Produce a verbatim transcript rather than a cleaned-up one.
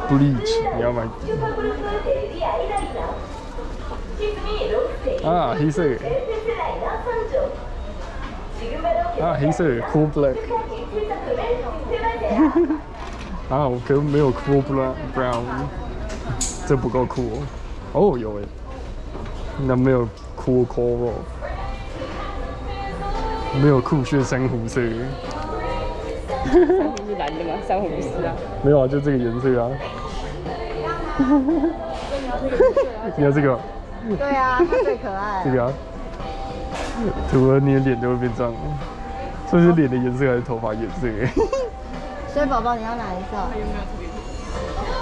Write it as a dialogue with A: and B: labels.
A: bleach， 你要买。啊，黑色。啊，黑色 cool black。啊，我可能没有 cool brown， 这不够酷哦。哦，有哎，那没有 cool coral， 没有酷炫珊瑚色。
B: 珊瑚是蓝的吗？珊瑚不是啊。
A: 没有啊，就这个颜色啊。你要这个？
C: 对啊，它最可爱。
A: 这个啊，涂了你的脸就会变这样。这是脸的颜色还是头发颜色？
C: 所以宝宝你要哪一色？